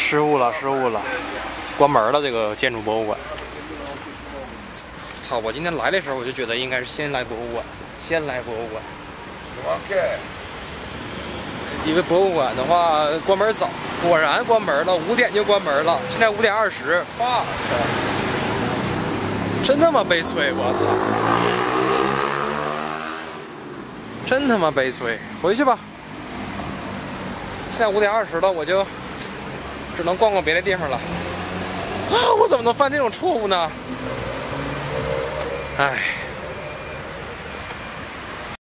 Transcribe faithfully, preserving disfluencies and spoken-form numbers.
失误了，失误了，关门了。这个建筑博物馆。操！我今天来的时候我就觉得应该是先来博物馆，先来博物馆。 OK。 因为博物馆的话关门早，果然关门了，五点就关门了。现在五点二十，fuck，真他妈悲催！我操！真他妈悲催！回去吧。现在五点二十了，我就只能逛逛别的地方了。啊！我怎么能犯这种错误呢？唉。